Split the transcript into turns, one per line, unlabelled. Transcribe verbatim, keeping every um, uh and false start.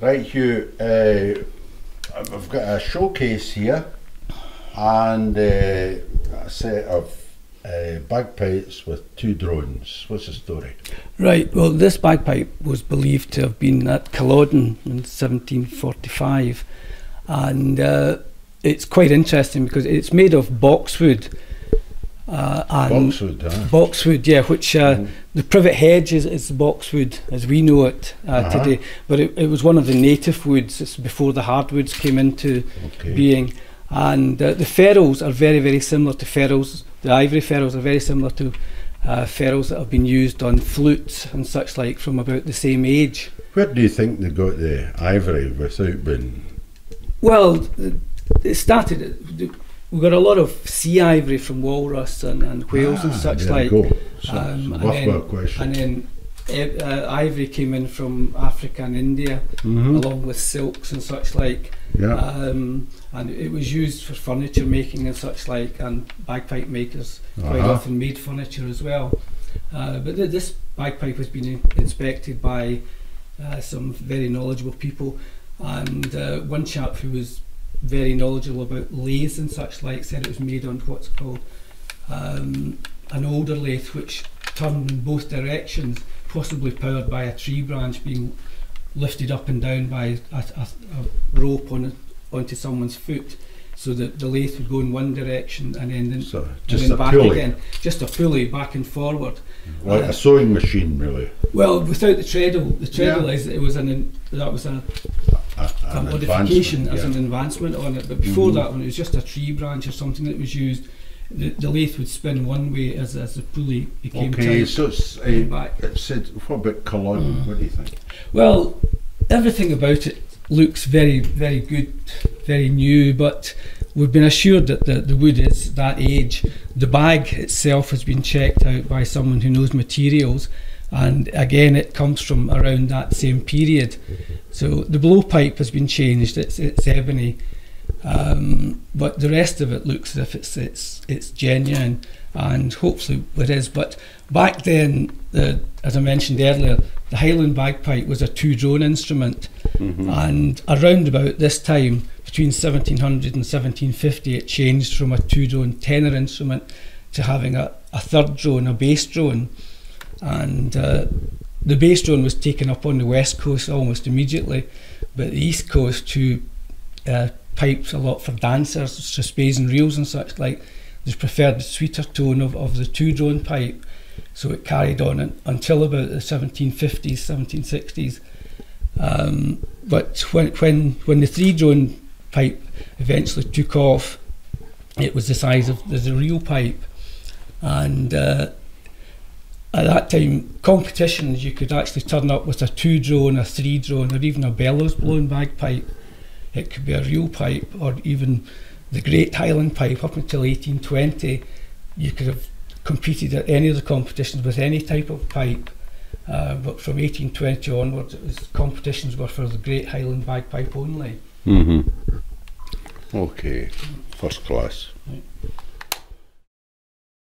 Right, Hugh, uh, I've got a showcase here and uh, a set of uh, bagpipes with two drones. What's the story?
Right, well, this bagpipe was believed to have been at Culloden in seventeen forty-five, and uh, it's quite interesting because it's made of boxwood. Uh, and
Boxwood, huh?
Boxwood, yeah, which uh,
Mm.
the privet hedge is, is boxwood as we know it uh,
Uh-huh.
today, but it, it was one of the native woods. It's before the hardwoods came into
Okay.
being. And uh, the ferrules are very, very similar to ferrules. The ivory ferrules are very similar to uh, ferrules that have been used on flutes and such like from about the same age.
Where do you think they got the ivory without being...
Well, it started, we got a lot of sea ivory from walrus and, and whales and
Ah,
such
there
like.
you go. So,
Um,
it's
and
a worthwhile
then-
question.
And then e- uh, ivory came in from Africa and India,
Mhm.
along with silks and such like.
Yeah.
Um, and it was used for furniture making and such like, and bagpipe makers quite
Uh-huh.
often made furniture as well. Uh, but th- this bagpipe has been inspected by uh, some very knowledgeable people, and uh, one chap who was very knowledgeable about lathes and such like said it was made on what's called um, an older lathe which turned in both directions, possibly powered by a tree branch being lifted up and down by a, a, a rope on onto someone's foot, so that the lathe would go in one direction and then,
So,
and
just
then
a
back
pulley.
again, just a pulley back and forward.
Like
Uh,
a sewing machine, really.
Well, without the treadle, the treadle
Yeah.
is it was an in, that was a,
A,
a
an
modification
advancement,
as
yeah.
an advancement on it. But before
Mhm.
that, when it was just a tree branch or something that was used, the, the lathe would spin one way as as the pulley became
Okay,
tight.
so it's,
and
uh,
back.
it said, what about Culloden?
Mm.
What do you think?
Well, everything about it looks very, very good, very new, but we've been assured that the, the wood is that age. The bag itself has been checked out by someone who knows materials, and again it comes from around that same period. So the blowpipe has been changed, it's, it's ebony, um, but the rest of it looks as if it's, it's, it's genuine, and hopefully it is. But back then, the, as I mentioned earlier, the Highland bagpipe was a two-drone instrument,
Mhm.
and around about this time, between seventeen hundred and seventeen fifty, it changed from a two-drone tenor instrument to having a, a third drone, a bass drone. And uh, the bass drone was taken up on the west coast almost immediately, but the east coast, who uh, pipes a lot for dancers, spades and reels and such like, they preferred the sweeter tone of, of the two-drone pipe. So it carried on un, until about the seventeen fifties, seventeen sixties. Um, but when, when, when the three-drone pipe eventually took off, it was the size of the, the real pipe. And uh, at that time, competitions, you could actually turn up with a two-drone, a three-drone, or even a bellows-blown bagpipe. It could be a real pipe, or even the Great Highland pipe. Up until eighteen twenty, you could have competed at any of the competitions with any type of pipe. Uh, but from eighteen twenty onwards, it was, competitions were for the Great Highland bagpipe only.
Mm-hmm. Okay, first class.
Right.